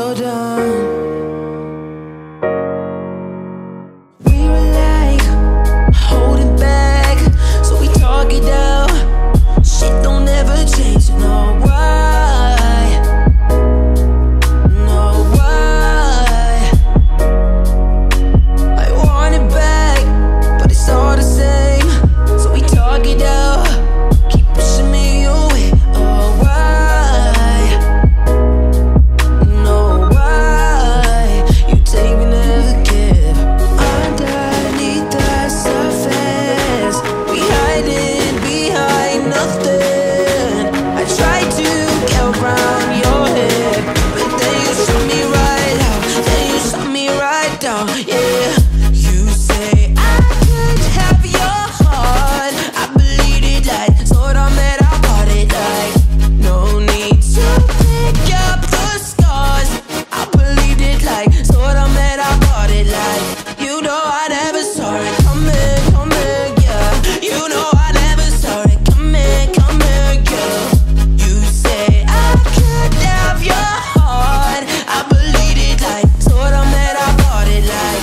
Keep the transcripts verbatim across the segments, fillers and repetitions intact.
so done. We were like holding back, so we talk it out. Shit don't ever change, no why, no why. I want it back, but it's all the same, so we talk it out. Keep pushing me away, oh why, no why. You take me, never give. Underneath the surface, we hiding behind nothing. I tried to get around your head, but then you shut me right out, then you shut me right down, yeah. You say I could have your heart, I believed it like, so I met, I bought it like. No need to pick up the scars, I believed it like, so I met, I bought it like. You know I never saw it coming, coming, yeah. You know I never saw it coming, coming, yeah. You say I could have your heart, I believed it like, so I met, I bought it like.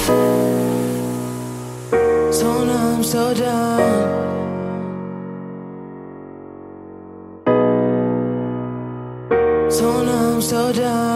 So numb, so done. So numb, so done.